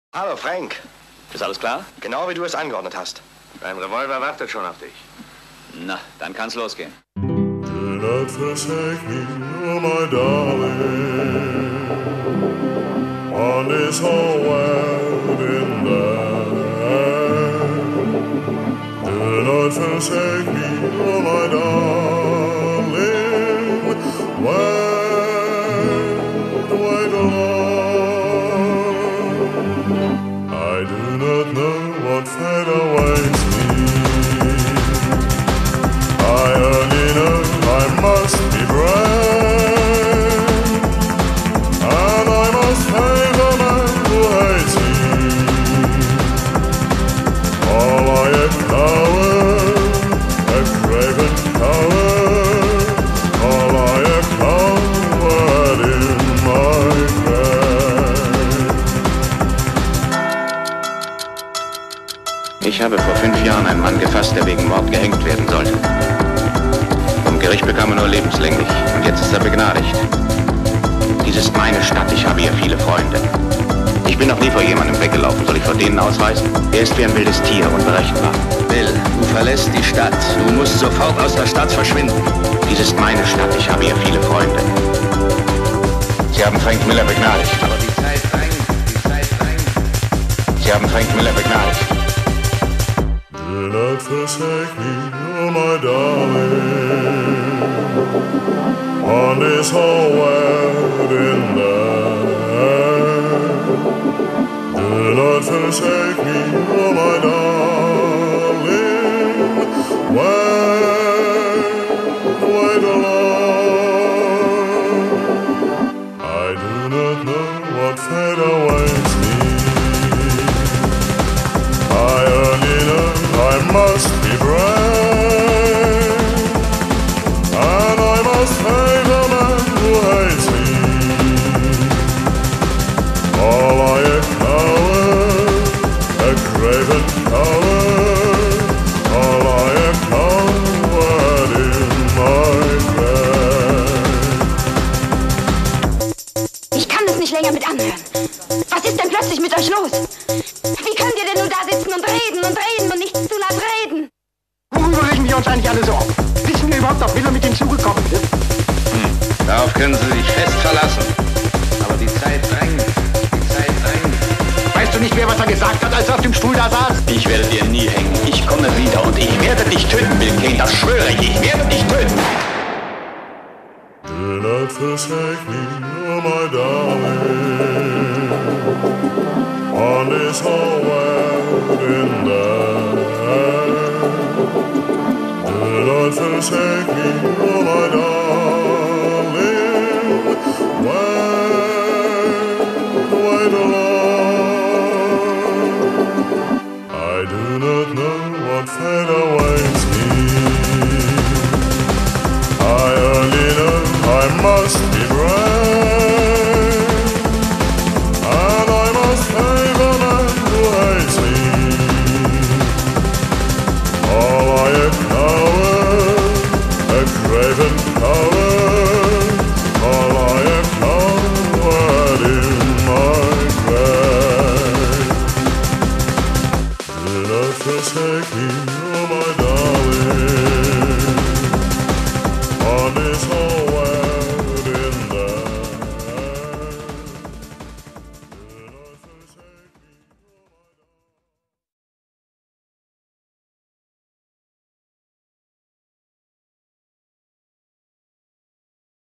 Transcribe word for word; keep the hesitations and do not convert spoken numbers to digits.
Hallo Frank. Ist alles klar? Genau wie du es angeordnet hast. Dein Revolver wartet schon auf dich. Na, dann kann's losgehen. Do not forsake me, oh my darling, on this whole world in there. Do not forsake me, oh my darling, wait, wait alone. I do not know what fate awaits me. I only know I must be brave, and I must hate the man who hates me. All I a coward, a craven coward, all I a coward in my grave. Ich habe vor fünf Jahren einen Mann gefasst, der wegen Mord gehängt werden sollte. Vom Gericht bekam er nur lebenslänglich und jetzt ist er begnadigt. Dies ist meine Stadt, ich habe hier viele Freunde. Ich bin noch nie vor jemandem weggelaufen, soll ich vor denen ausweisen? Er ist wie ein wildes Tier, unberechenbar. Bill, du verlässt die Stadt. Du musst sofort aus der Stadt verschwinden. Dies ist meine Stadt, ich habe hier viele Freunde. Sie haben Frank Miller begnadigt. Aber die Zeit drängt, die Zeit drängt. Sie haben Frank Miller begnadigt. Do not forsake me, oh my darling, on this whole world in there. Do not forsake me, oh my darling, wait, wait alone. I do not know what fate awaits me. I only know I must be brave, and I must hate the man who hates me. All I a coward, a craven coward, all I a coward in my grave. Ich kann es nicht länger mit anhören. Was ist denn plötzlich mit euch los? Wie könnt ihr denn nur da sitzen und reden und reden und nichts tun als reden? Worüber regen wir uns eigentlich alle so auf? Wissen wir überhaupt, ob Miller mit hinzugekommen ist? Hm. Darauf können Sie sich fest verlassen. Aber die Zeit drängt, die Zeit drängt. Weißt du nicht mehr, was er gesagt hat, als er auf dem Stuhl da saß? Ich werde dir nie hängen. Ich komme wieder und ich werde dich töten, Bill Kane. Das schwöre ich. Ich werde dich töten. Do not forsake me, oh my darling, on this whole world in there. Do not forsake me, oh my darling, wait, wait alone. I do not know what fate awaits me. I only know I must be brave, and I must hate the man who hates me. All I a coward, a craven coward, all I a coward in my grave. Do not forsake me,